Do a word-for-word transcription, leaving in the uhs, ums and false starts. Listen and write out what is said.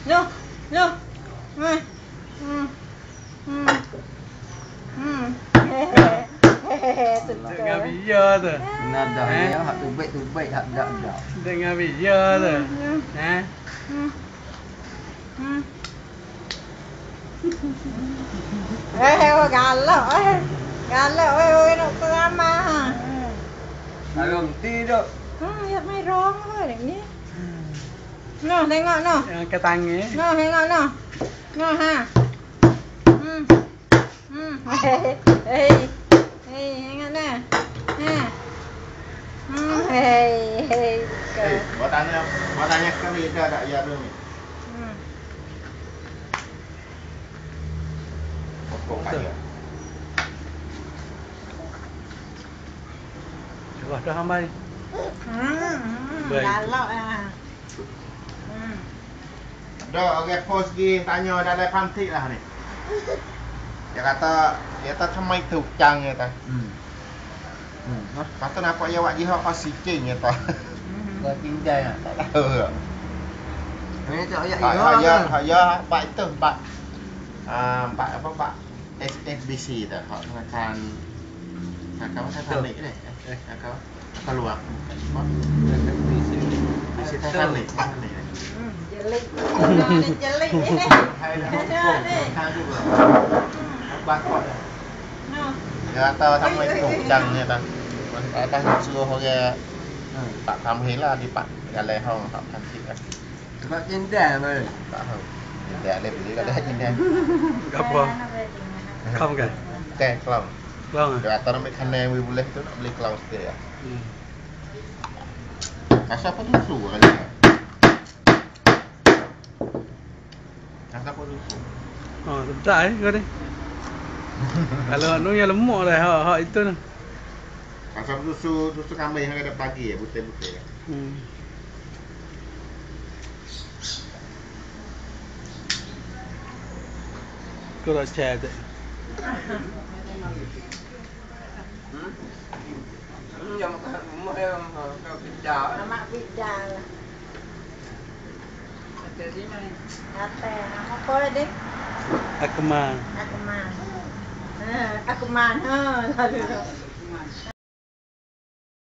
Loh, loh. Hmm. Hmm. Hmm. Hmm. Dengan biar tu. Benar dah ya, hak tu baik tu baik, hak dak dak. Dengan biar tu. Ha? Hmm. Hmm. Eh, galak eh. Galak oi oi nak kerama. Kalau mesti dok. Hmm, ya mai rong oi ni. Noh, tengok noh. Yang ke tangan. Noh, tengok noh. Noh ha. Hmm. Hmm. Hei. Hei. Hei, tengok nah. Ha. Hmm, hei, hei. Eh, buat tanya, buat tanya sekali dah tak ya tu ni. Hmm. Pokok kaya. Wah, dah hambai. Hmm. Baik. Galak ah. Hmm. Dah orang post gi tanya dalam pantik lah ni. Dia kata, dia kata thamai tu cang dia kata. Hmm. Hmm. Nah, kata nampak ya wak jihad oksigen dia kata. Kau tinggal ah. Tak tahu ke. Ini tak ayat Hak ya. ya, hak ya pak itu pak ah pak apa pak S S B C tu. Hak makan makan apa Titanic ni. Eh, makan keluar. Di situ Titanic, Titanic. Hmm, jelik. Nah, jelik ni. Hai dah. Ada ni. Kan juga. Bakot. Noh. Dia kata thamai tu cang dia kata. Atas suruh orang tak tambahin lah di pak galai hong hak pantik lah. Sebab cinta apa? Tak tahu. Dia ada beli kat dalam jindan. Apa? Không ke? Kan kelong. Kelong ah. Dia kata nak ambil kanan we boleh tu nak beli kelong sikit ya. Hmm. Rasa apa susu kali. Rasa apa susu. Oh, sedap eh kau ni. Kalau anu yang lemak dah hak hak itu tu. Rasa susu susu kambing yang ada pagi ya, butir-butir. Hmm. Kau dah share tu. Hmm? Hmm, yang makan rumah dia kau pindah. Nama bidal. Ada di mana? Ada. Nama apa dia? Akmal. Aku man. Ha, aku man. Ha, lalu.